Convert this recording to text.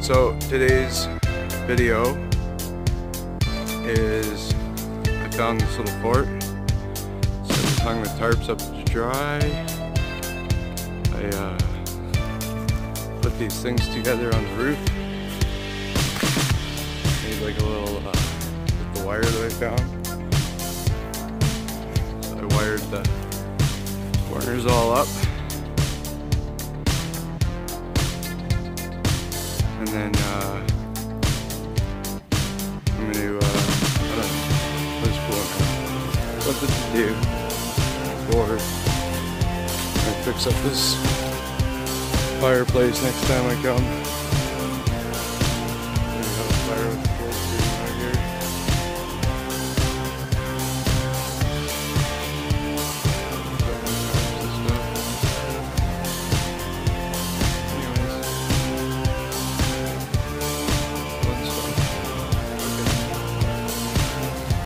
So today's video is I found this little fort. So I hung the tarps up to dry. I put these things together on the roof. Made like a little with the wire that I found. So I wired the corners all up. And then I'm going to, what's cool, something to do for I fix up this fireplace next time I come. Fire with